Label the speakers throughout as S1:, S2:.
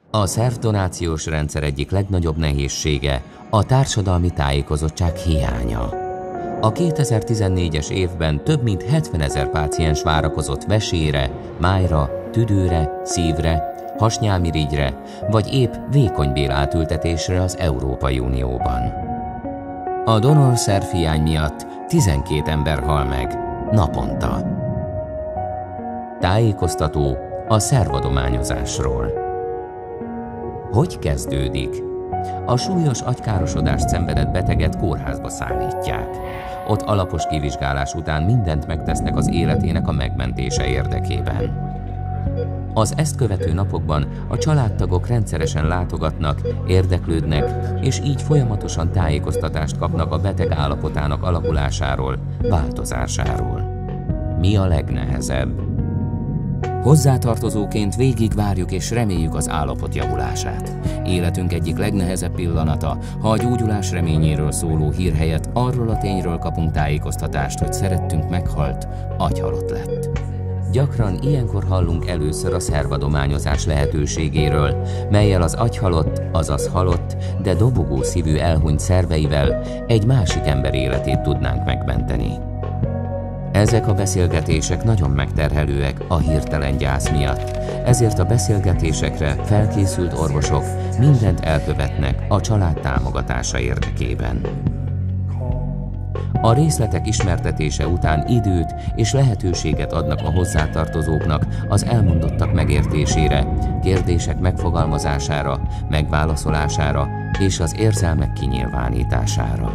S1: A szervdonációs rendszer egyik legnagyobb nehézsége a társadalmi tájékozottság hiánya. A 2014-es évben több mint 70 000 páciens várakozott vesére, májra, tüdőre, szívre, hasnyálmirigyre vagy épp vékonybél átültetésre az Európai Unióban. A donorszervhiány miatt 12 ember hal meg naponta. Tájékoztató a szervadományozásról. Hogy kezdődik? A súlyos agykárosodást szenvedett beteget kórházba szállítják. Ott alapos kivizsgálás után mindent megtesznek az életének a megmentése érdekében. Az ezt követő napokban a családtagok rendszeresen látogatnak, érdeklődnek, és így folyamatosan tájékoztatást kapnak a beteg állapotának alakulásáról, változásáról. Mi a legnehezebb? Hozzátartozóként végigvárjuk és reméljük az állapot javulását. Életünk egyik legnehezebb pillanata, ha a gyógyulás reményéről szóló hír helyett arról a tényről kapunk tájékoztatást, hogy szerettünk meghalt, agyhalott lett. Gyakran ilyenkor hallunk először a szervadományozás lehetőségéről, mellyel az agyhalott, azaz halott, de dobogó szívű elhunyt szerveivel egy másik ember életét tudnánk megmenteni. Ezek a beszélgetések nagyon megterhelőek a hirtelen gyász miatt, ezért a beszélgetésekre felkészült orvosok mindent elkövetnek a család támogatása érdekében. A részletek ismertetése után időt és lehetőséget adnak a hozzátartozóknak az elmondottak megértésére, kérdések megfogalmazására, megválaszolására és az érzelmek kinyilvánítására.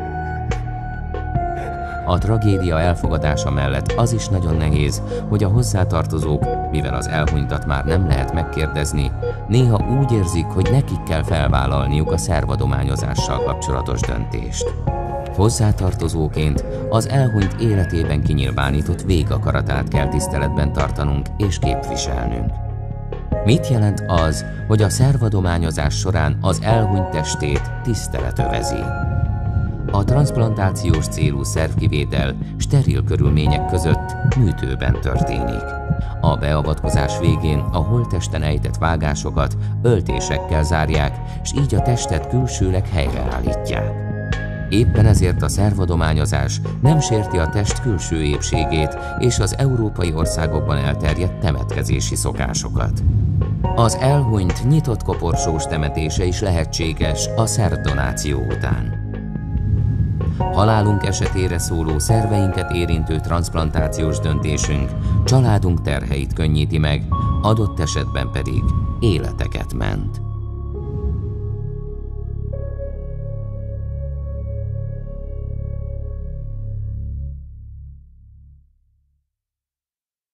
S1: A tragédia elfogadása mellett az is nagyon nehéz, hogy a hozzátartozók, mivel az elhunytat már nem lehet megkérdezni, néha úgy érzik, hogy nekik kell felvállalniuk a szervadományozással kapcsolatos döntést. Hozzátartozóként az elhunyt életében kinyilvánított végakaratát kell tiszteletben tartanunk és képviselnünk. Mit jelent az, hogy a szervadományozás során az elhunyt testét tisztelet övezi? A transzplantációs célú szervkivétel steril körülmények között műtőben történik. A beavatkozás végén a holttesten ejtett vágásokat öltésekkel zárják, s így a testet külsőleg helyreállítják. Éppen ezért a szervadományozás nem sérti a test külső épségét és az európai országokban elterjedt temetkezési szokásokat. Az elhunyt nyitott koporsós temetése is lehetséges a szervdonáció után. Halálunk esetére szóló szerveinket érintő transzplantációs döntésünk családunk terheit könnyíti meg, adott esetben pedig életeket ment.